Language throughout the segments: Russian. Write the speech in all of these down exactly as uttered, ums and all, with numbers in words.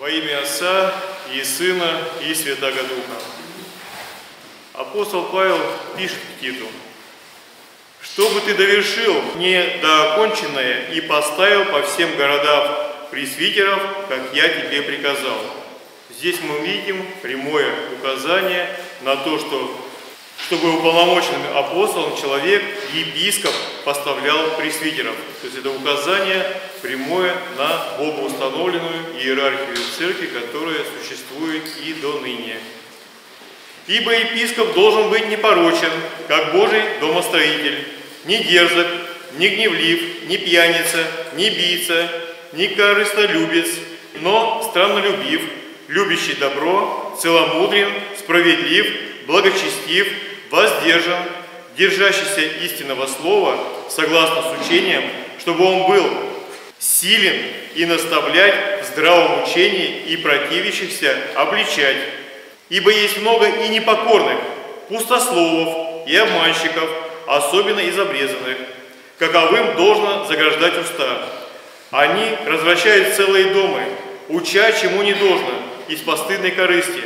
Во имя Отца и Сына и Святаго Духа. Апостол Павел пишет к Титу: «Чтобы ты довершил недооконченное и поставил по всем городам пресвитеров, как я тебе приказал». Здесь мы видим прямое указание на то, что чтобы уполномоченным апостолом человек, епископ, поставлял пресвитеров. То есть это указание прямое на богоустановленную иерархию церкви, которая существует и до ныне. Ибо епископ должен быть непорочен, как Божий домостроитель, не дерзок, не гневлив, не пьяница, не бийца, не корыстолюбец, но страннолюбив, любящий добро, целомудрен, справедлив, благочестив, воздержан, держащийся истинного слова, согласно с учением, чтобы он был силен и наставлять в здравом учении и противящихся обличать. Ибо есть много и непокорных, пустословов и обманщиков, особенно из обрезанных, каковым должно заграждать уста. Они развращают целые дома, уча чему не должно, из постыдной корысти.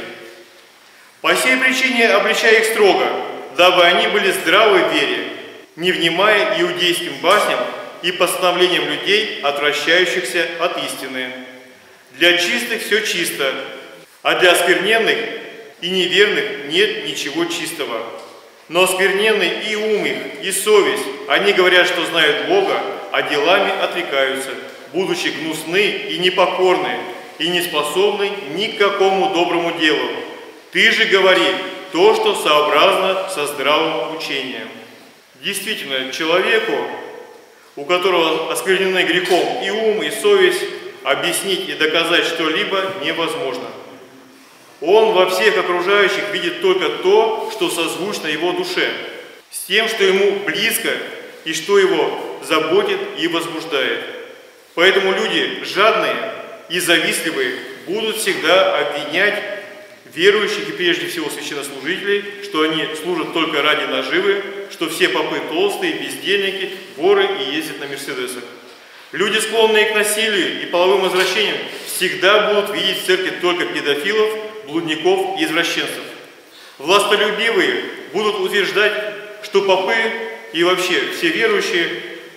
По сей причине обличай их строго, дабы они были здравы в вере, не внимая иудейским басням и постановлениям людей, отвращающихся от истины. Для чистых все чисто, а для оскверненных и неверных нет ничего чистого. Но оскверненный и ум их, и совесть, они говорят, что знают Бога, а делами отрекаются, будучи гнусны и непокорны, и не способны ни к какому доброму делу. Ты же говори то, что сообразно со здравым учением». Действительно, человеку, у которого осквернены грехом и ум, и совесть, объяснить и доказать что-либо невозможно. Он во всех окружающих видит только то, что созвучно его душе, с тем, что ему близко и что его заботит и возбуждает. Поэтому люди жадные и завистливые будут всегда обвинять верующих и прежде всего священнослужителей, что они служат только ради наживы, что все попы толстые, бездельники, воры и ездят на мерседесах. Люди, склонные к насилию и половым извращениям, всегда будут видеть в церкви только педофилов, блудников и извращенцев. Властолюбивые будут утверждать, что попы и вообще все верующие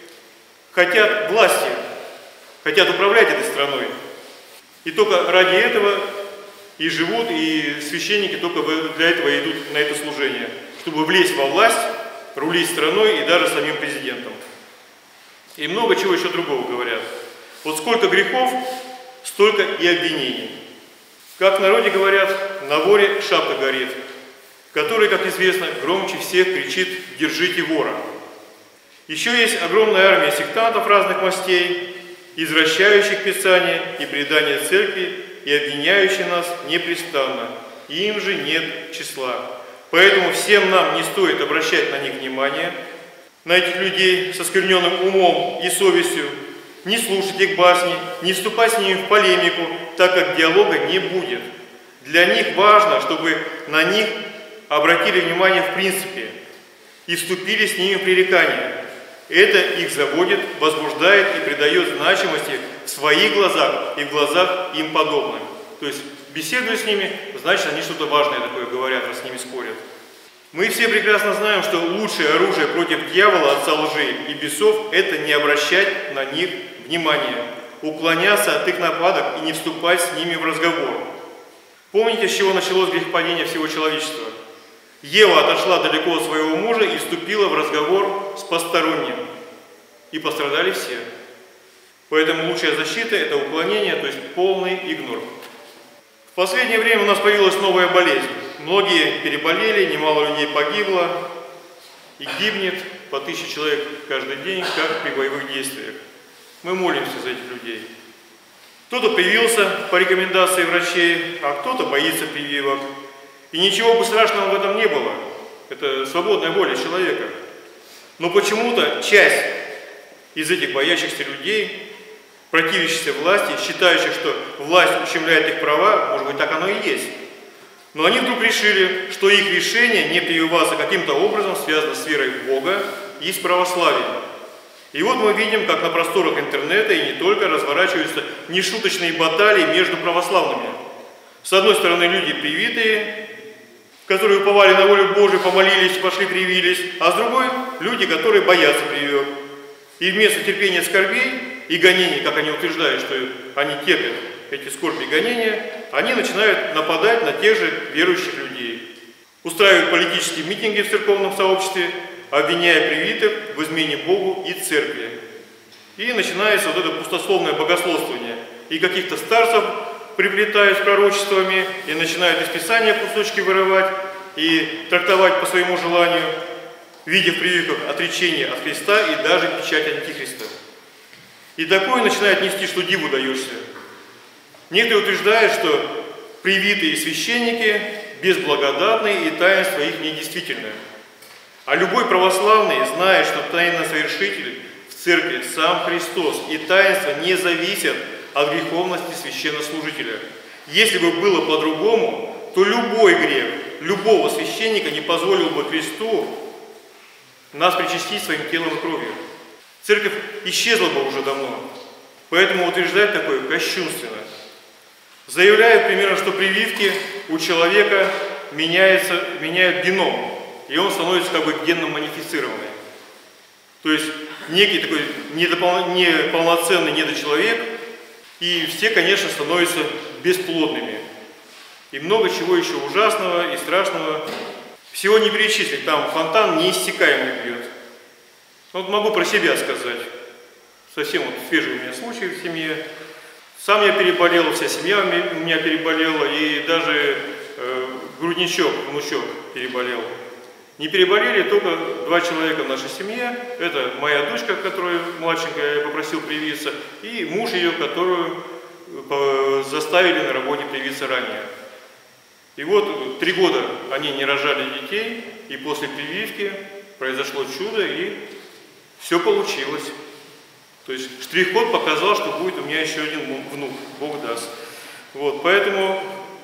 хотят власти, хотят управлять этой страной. И только ради этого и живут, и священники только для этого идут на это служение, чтобы влезть во власть, рулить страной и даже самим президентом. И много чего еще другого говорят. Вот сколько грехов, столько и обвинений. Как в народе говорят, на воре шапка горит, который, как известно, громче всех кричит: «Держите вора». Еще есть огромная армия сектантов разных мастей, извращающих Писание и предание церкви, и обвиняющих нас непрестанно. Им же нет числа. Поэтому всем нам не стоит обращать на них внимание, на этих людей со оскверненным умом и совестью, не слушать их басни, не вступать с ними в полемику, так как диалога не будет. Для них важно, чтобы на них обратили внимание в принципе и вступили с ними в пререкание. Это их заводит, возбуждает и придает значимости в своих глазах и в глазах им подобных. То есть, беседуя с ними, значит, они что-то важное такое говорят, раз с ними спорят. Мы все прекрасно знаем, что лучшее оружие против дьявола, отца лжи и бесов – это не обращать на них внимания, уклоняться от их нападок и не вступать с ними в разговор. Помните, с чего началось грехопадение всего человечества? Ева отошла далеко от своего мужа и вступила в разговор с посторонним. И пострадали все. Поэтому лучшая защита – это уклонение, то есть полный игнор. В последнее время у нас появилась новая болезнь. Многие переболели, немало людей погибло и гибнет по тысяче человек каждый день, как при боевых действиях. Мы молимся за этих людей. Кто-то привился по рекомендации врачей, а кто-то боится прививок. И ничего бы страшного в этом не было. Это свободная воля человека. Но почему-то часть из этих боящихся людей, противящихся власти, считающих, что власть ущемляет их права, может быть, так оно и есть. Но они вдруг решили, что их решение не прививаться каким-то образом связано с верой в Бога и с православием. И вот мы видим, как на просторах интернета и не только разворачиваются нешуточные баталии между православными. С одной стороны, люди привитые, которые уповали на волю Божию, помолились, пошли, привились, а с другой – люди, которые боятся прививок. И вместо терпения скорбей и гонений, как они утверждают, что они терпят эти скорби и гонения, они начинают нападать на тех же верующих людей. Устраивают политические митинги в церковном сообществе, обвиняя привитых в измене Богу и церкви. И начинается вот это пустословное богословствование. И каких-то старцев приплетают с пророчествами, и начинают из Писания кусочки вырывать, и трактовать по своему желанию, видя в прививках отречение от Христа и даже печать Антихриста. И такое начинает нести, что диву даешься. Некоторые утверждают, что привитые священники безблагодатные и таинство их недействительное. А любой православный знает, что тайносовершитель в церкви сам Христос, и таинства не зависят от греховности священнослужителя. Если бы было по-другому, то любой грех любого священника не позволил бы Христу нас причастить своим телом и кровью. Церковь исчезла бы уже давно, поэтому утверждать такое кощунственно. Заявляют примерно, что прививки у человека меняется, меняют геном, и он становится как бы генно модифицированный. То есть некий такой недопол... неполноценный недочеловек, и все, конечно, становятся бесплодными. И много чего еще ужасного и страшного. Всего не перечислить, там фонтан неиссякаемый бьет. Вот могу про себя сказать. Совсем вот свежий у меня случай в семье. Сам я переболел, вся семья у меня переболела, и даже э, грудничок, внучок переболел. Не переболели только два человека в нашей семье. Это моя дочка, которую младшенькая я попросил привиться, и муж ее, которую заставили на работе привиться ранее. И вот три года они не рожали детей, и после прививки произошло чудо, и все получилось. То есть штрих-код показал, что будет у меня еще один внук, Бог даст. Вот, поэтому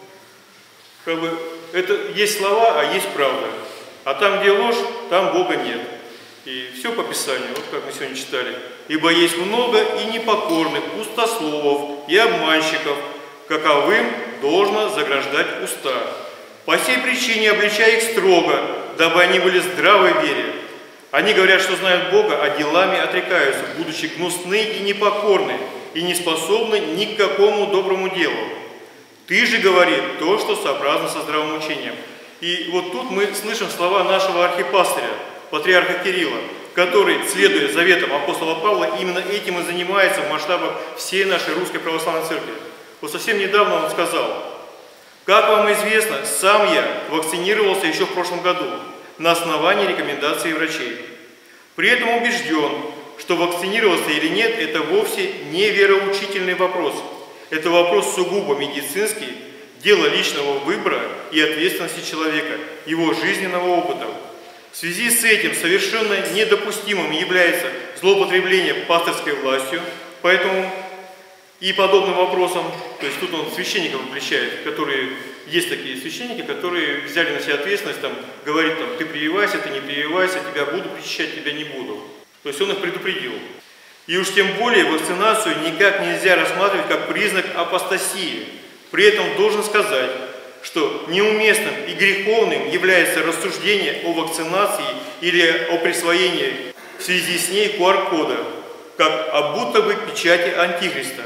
как бы, это есть слова, а есть правда. А там, где ложь, там Бога нет. И все по Писанию, вот как мы сегодня читали. «Ибо есть много и непокорных, пустословов и обманщиков, каковым должно заграждать уста. По сей причине обличай их строго, дабы они были здравы в вере. Они говорят, что знают Бога, а делами отрекаются, будучи гнусны и непокорны, и не способны ни к какому доброму делу. Ты же говори то, что сообразно со здравым учением». И вот тут мы слышим слова нашего архипастыря, патриарха Кирилла, который, следуя заветам апостола Павла, именно этим и занимается в масштабах всей нашей русской православной церкви. Вот совсем недавно он сказал: «Как вам известно, сам я вакцинировался еще в прошлом году на основании рекомендаций врачей. При этом убежден, что вакцинироваться или нет – это вовсе не вероучительный вопрос. Это вопрос сугубо медицинский, дело личного выбора и ответственности человека, его жизненного опыта. В связи с этим совершенно недопустимым является злоупотребление пасторской властью, поэтому и подобным вопросам, то есть тут он священников обличает, которые, есть такие священники, которые взяли на себя ответственность, там, говорит, там, ты прививайся, ты не прививайся, тебя буду причащать, тебя не буду. То есть он их предупредил. И уж тем более вакцинацию никак нельзя рассматривать как признак апостасии. При этом должен сказать, что неуместным и греховным является рассуждение о вакцинации или о присвоении в связи с ней ку ар кода, как о будто бы печати Антихриста.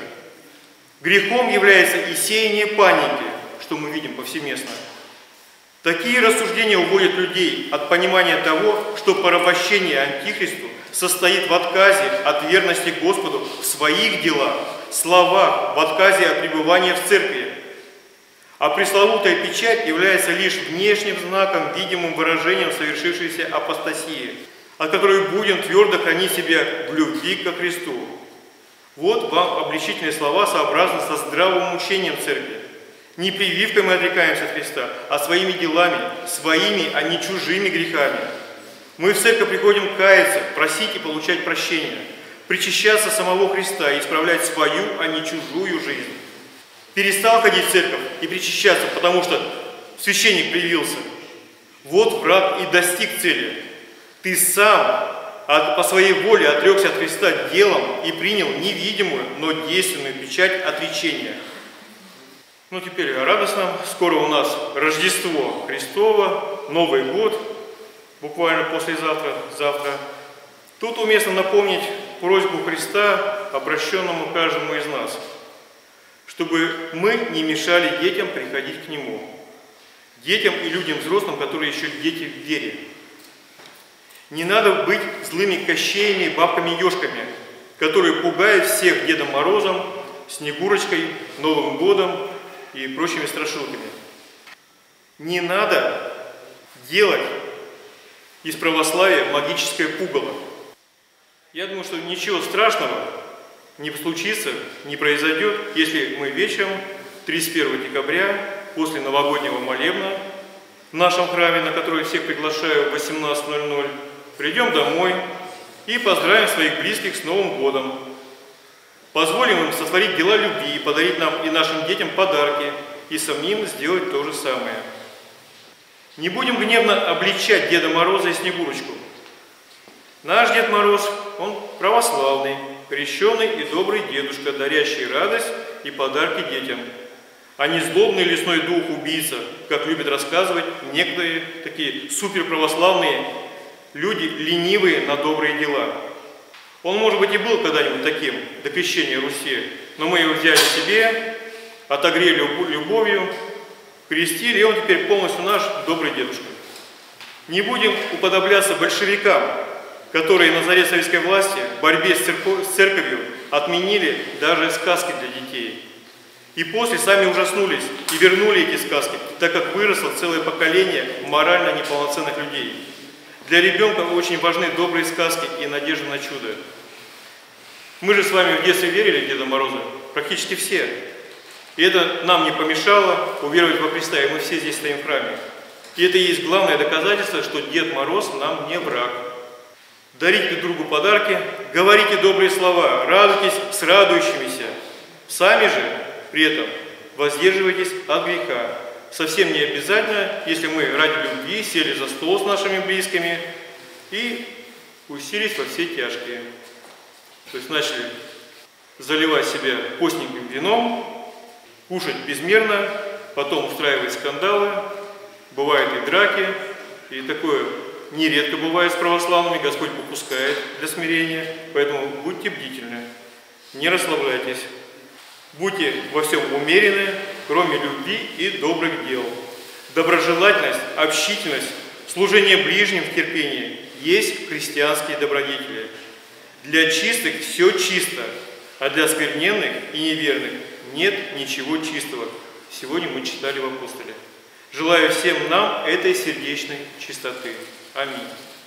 Грехом является и сеяние паники, что мы видим повсеместно. Такие рассуждения уводят людей от понимания того, что порабощение Антихристу состоит в отказе от верности Господу в своих делах, словах, в отказе от пребывания в церкви. А пресловутая печать является лишь внешним знаком, видимым выражением совершившейся апостасии, от которой будем твердо хранить себя в любви ко Христу. Вот вам обличительные слова, сообразно со здравым учением церкви. Не прививкой мы отрекаемся от Христа, а своими делами, своими, а не чужими грехами. Мы в церковь приходим каяться, просить и получать прощение, причащаться самого Христа и исправлять свою, а не чужую жизнь. Перестал ходить в церковь и причащаться, потому что священник привился. Вот враг и достиг цели. Ты сам а по своей воле отрекся от Христа делом и принял невидимую, но действенную печать отречения. Ну теперь о радостном. Скоро у нас Рождество Христово, Новый год, буквально послезавтра, завтра. Тут уместно напомнить просьбу Христа, обращенному каждому из нас, чтобы мы не мешали детям приходить к Нему. Детям и людям взрослым, которые еще дети в вере. Не надо быть злыми кощеями, бабками-ежками, которые пугают всех Дедом Морозом, Снегурочкой, Новым годом и прочими страшилками. Не надо делать из православия магическое пугало. Я думаю, что ничего страшного не случится, не произойдет, если мы вечером тридцать первого декабря, после новогоднего молебна в нашем храме, на который всех приглашаю в восемнадцать ноль ноль, придем домой и поздравим своих близких с Новым годом. Позволим им сотворить дела любви, подарить нам и нашим детям подарки, и самим сделать то же самое. Не будем гневно обличать Деда Мороза и Снегурочку. Наш Дед Мороз, он православный, крещеный и добрый дедушка, дарящий радость и подарки детям, а не злобный лесной дух-убийца, как любят рассказывать некоторые такие суперправославные люди, ленивые на добрые дела. Он, может быть, и был когда-нибудь таким до крещения Руси, но мы его взяли себе, отогрели любовью, крестили, и он теперь полностью наш добрый дедушка. Не будем уподобляться большевикам, которые на заре советской власти в борьбе с, церковь, с церковью отменили даже сказки для детей. И после сами ужаснулись и вернули эти сказки, так как выросло целое поколение морально неполноценных людей. Для ребенка очень важны добрые сказки и надежда на чудо. Мы же с вами в детстве верили в Деда Мороза, практически все. И это нам не помешало уверовать во Христа, и мы все здесь стоим в храме. И это и есть главное доказательство, что Дед Мороз нам не враг. Дарите друг другу подарки, говорите добрые слова, радуйтесь с радующимися. Сами же при этом воздерживайтесь от греха. Совсем не обязательно, если мы ради любви сели за стол с нашими близкими и уселись во все тяжкие. То есть начали заливать себя постненьким вином, кушать безмерно, потом устраивать скандалы, бывают и драки, и такое нередко бывает с православными, Господь попускает для смирения, поэтому будьте бдительны, не расслабляйтесь. Будьте во всем умерены, кроме любви и добрых дел. Доброжелательность, общительность, служение ближним в терпении есть христианские добродетели. Для чистых все чисто, а для скверненных и неверных нет ничего чистого. Сегодня мы читали в Апостоле. Желаю всем нам этой сердечной чистоты. Аминь.